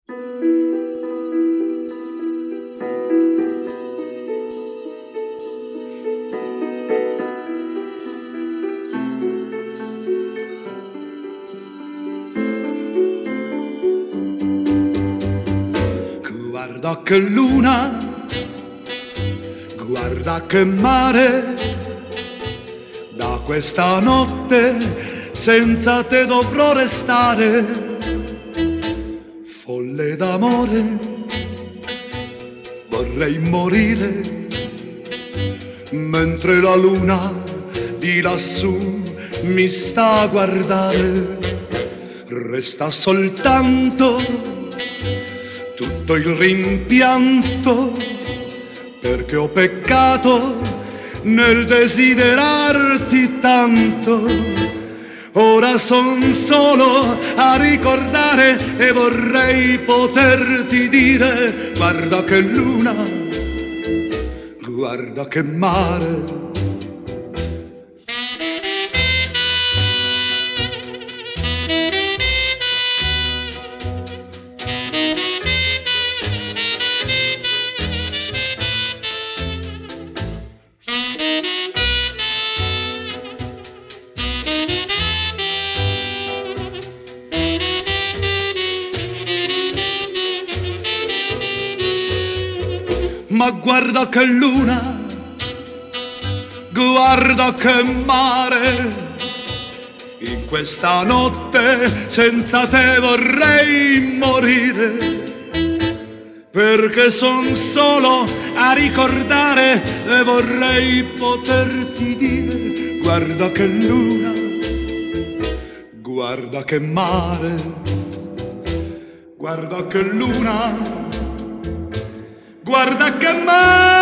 Guarda che luna, guarda che mare, da questa notte senza te dovrò restare. Folle d'amore, vorrei morire, mentre la luna di lassù mi sta a guardare. Resta soltanto tutto il rimpianto, perché ho peccato nel desiderarti tanto. Ora son solo a ricordare e vorrei poterti dire: guarda che luna, guarda che mare. Ma guarda che luna, guarda che mare, in questa notte senza te vorrei morire, perché son solo a ricordare e vorrei poterti dire: guarda che luna, guarda che mare, guarda che luna, guarda che mare.